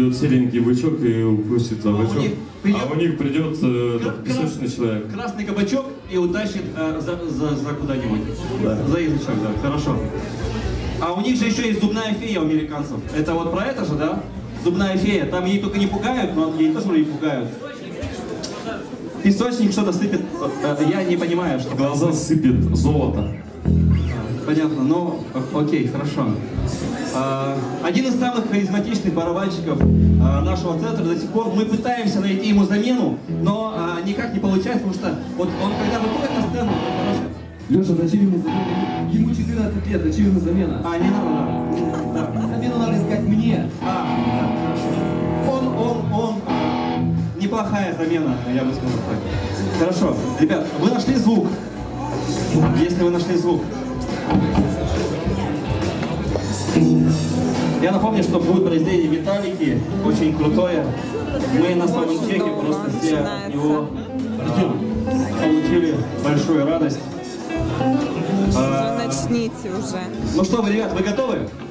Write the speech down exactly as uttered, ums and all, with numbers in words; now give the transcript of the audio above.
придет серенький бычок и укусит за бычок. А у них, а у них придет э, крас, песочный человек. Красный кабачок и утащит э, за, за, за куда-нибудь. Да. За язычок, да, хорошо. А у них же еще есть зубная фея у американцев. Это вот про это же, да? Зубная фея. Там ей только не пугают, но ей тоже не пугают. Песочник что-то сыпет. Я не понимаю, что... Глаза сыпет золото. Понятно, ну, окей, хорошо. А, один из самых харизматичных барабанщиков а, нашего центра до сих пор, мы пытаемся найти ему замену, но а, никак не получается, потому что вот он когда выходит на сцену, короче... Леша, зачем ему замена? Ему четырнадцать лет, зачем ему замена? А, не надо, да. да. Замену надо искать мне. А, да, хорошо. Он, он, он, а, неплохая замена, я бы сказал так. Хорошо, ребят, вы нашли звук. Если вы нашли звук. Я напомню, что будет произведение Металлики, очень крутое. Мы на самом деле просто все от него а, получили большую радость. Уже начните уже. Ну что вы, ребят, вы готовы?